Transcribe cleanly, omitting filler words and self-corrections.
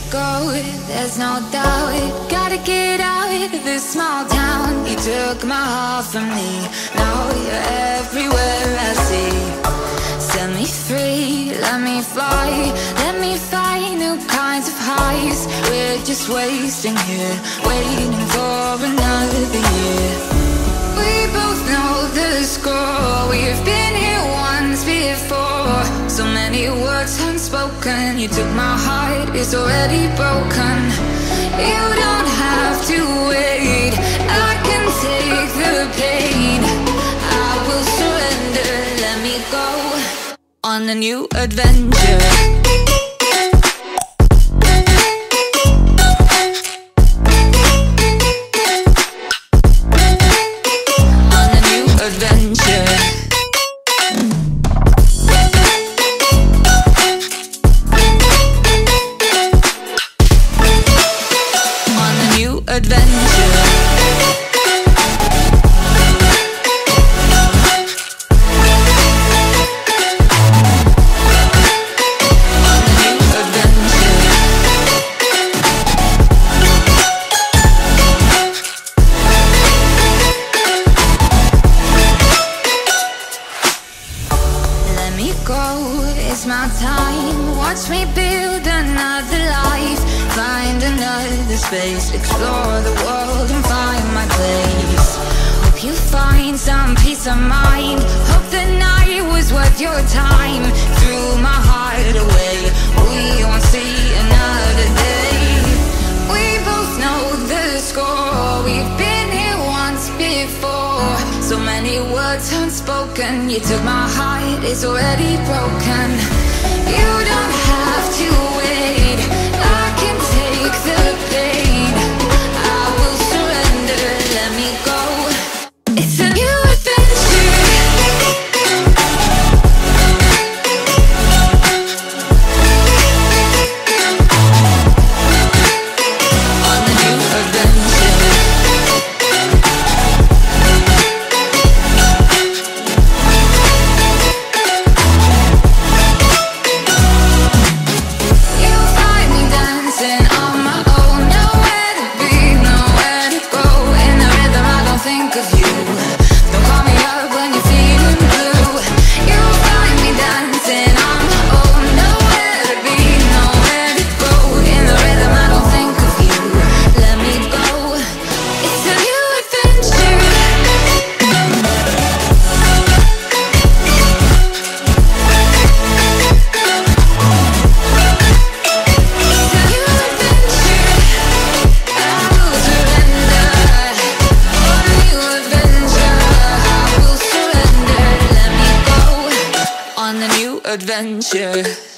go, there's no doubt. Gotta get out of this small town. You took my heart from me, now you're everywhere I see. Set me free, let me fly, let me find new kinds of highs. We're just wasting here, waiting for another year. We both know the score, we've been here once before. So many words unspoken, you took my heart, it's already broken. You don't have to wait, I can take the pain. I will surrender, let me go on a new adventure. It's my time, watch me build another life. Find another space, explore the world and find my place. Hope you find some peace of mind, hope the night was worth your time. Threw my heart away, we won't see another day. We both know the score, we've been here once before. So many words unspoken, you took my heart, it's already broken. You don't have to wait, I can take the pain. I will surrender, let me go. It's a new adventure. On a new adventure. Adventure.